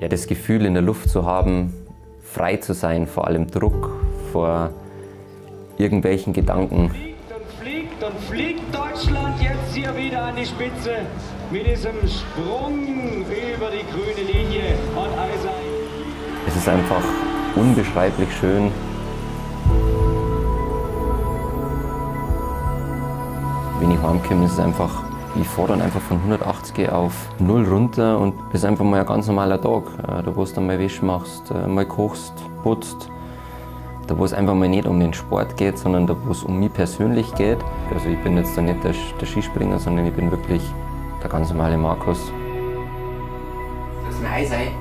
Ja, das Gefühl in der Luft zu haben, frei zu sein vor allem Druck, vor irgendwelchen Gedanken. Und fliegt Deutschland jetzt hier wieder an die Spitze mit diesem Sprung über die grüne Linie und Eisern. Es ist einfach unbeschreiblich schön. Wenn ich heimkomme, ist es einfach, ich fahre dann einfach von 180 auf 0 runter und das ist einfach mal ein ganz normaler Tag. Da wo du dann mal Wäsche machst, mal kochst, putzt. Da wo es einfach mal nicht um den Sport geht, sondern da wo es um mich persönlich geht. Also ich bin jetzt da nicht der Skispringer, sondern ich bin wirklich der ganz normale Markus. Das ist ein Ei sein.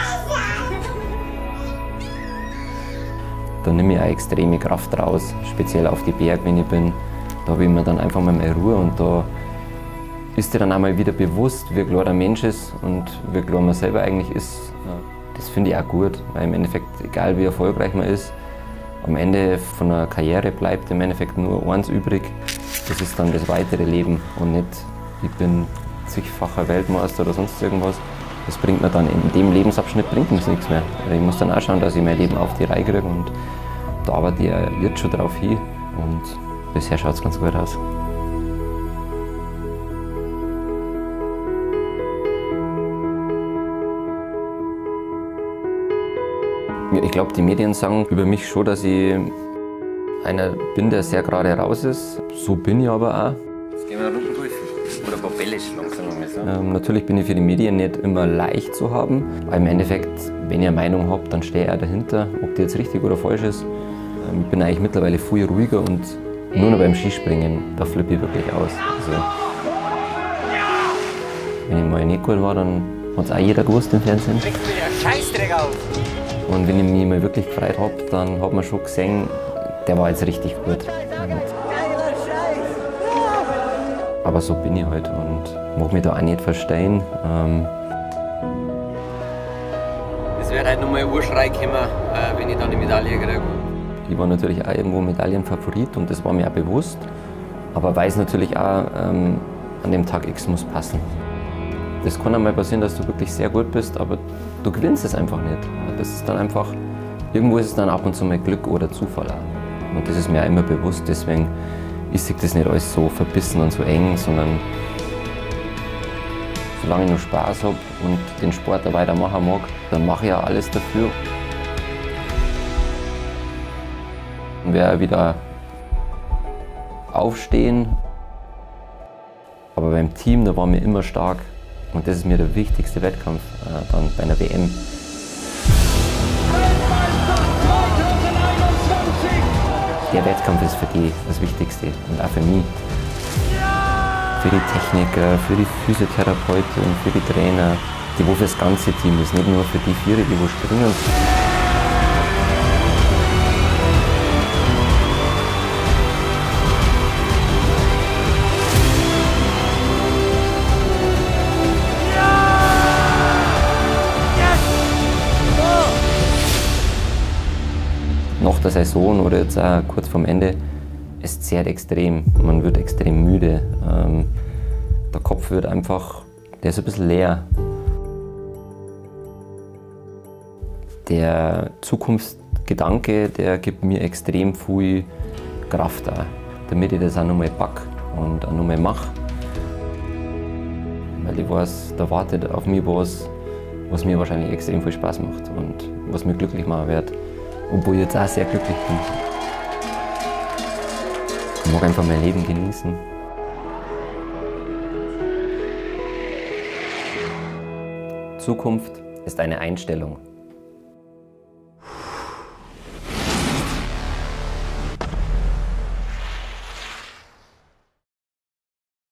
Da nehme ich auch extreme Kraft raus, speziell auf die Berge, wenn ich bin. Da habe ich mir dann einfach mal mehr Ruhe und da ist dir dann auch mal wieder bewusst, wie klar der Mensch ist und wie klar man selber eigentlich ist. Das finde ich auch gut, weil im Endeffekt, egal wie erfolgreich man ist, am Ende von einer Karriere bleibt im Endeffekt nur eins übrig. Das ist dann das weitere Leben und nicht, ich bin zigfacher Weltmeister oder sonst irgendwas. Das bringt mir dann in dem Lebensabschnitt bringt mir nichts mehr. Ich muss dann auch schauen, dass ich mein Leben auf die Reihe kriege und da arbeite ich ja jetzt schon drauf hin und bisher schaut es ganz gut aus. Ich glaube, die Medien sagen über mich schon, dass ich einer bin, der sehr gerade raus ist. So bin ich aber auch. Jetzt gehen wir nach unten oder ein paar Bälle langsam mal so. Natürlich bin ich für die Medien nicht immer leicht zu haben. Aber im Endeffekt, wenn ich eine Meinung habe, dann stehe ich auch dahinter, ob die jetzt richtig oder falsch ist. Ich bin eigentlich mittlerweile viel ruhiger und nur noch beim Skispringen, da flippe ich wirklich aus. Also, wenn ich mal nicht gut war, dann hat es auch jeder gewusst im Fernsehen. Kriegst du wieder Scheißdreck auf! Und wenn ich mich mal wirklich gefreut habe, dann hat man schon gesehen, der war jetzt richtig gut. Aber so bin ich halt und mag mich da auch nicht verstehen. Es wird halt nochmal ein Urschrei kommen, wenn ich dann die Medaille kriege. Ich war natürlich auch irgendwo Medaillenfavorit und das war mir auch bewusst. Aber weiß natürlich auch, an dem Tag X muss passen. Das kann einmal passieren, dass du wirklich sehr gut bist, aber du gewinnst es einfach nicht. Das ist dann einfach, irgendwo ist es dann ab und zu mal Glück oder Zufall auch. Und das ist mir auch immer bewusst, deswegen ich sehe das nicht alles so verbissen und so eng, sondern solange ich noch Spaß habe und den Sport auch weitermachen mag, dann mache ich ja alles dafür. Und werde wieder aufstehen, aber beim Team, da waren wir immer stark. Und das ist mir der wichtigste Wettkampf dann bei einer WM. Der Wettkampf ist für die das Wichtigste und auch für mich. Für die Techniker, für die Physiotherapeuten, für die Trainer, die wo für das ganze Team ist, nicht nur für die Vier, die wo springen. Nach der Saison oder jetzt auch kurz vorm Ende, es zehrt extrem. Man wird extrem müde. Der Kopf wird einfach, der ist ein bisschen leer. Der Zukunftsgedanke, der gibt mir extrem viel Kraft auch, damit ich das auch nochmal packe und auch nochmal mache. Weil ich weiß, da wartet auf mich was mir wahrscheinlich extrem viel Spaß macht und was mich glücklich machen wird. Obwohl ich jetzt auch sehr glücklich bin. Ich mag einfach mein Leben genießen. Zukunft ist eine Einstellung.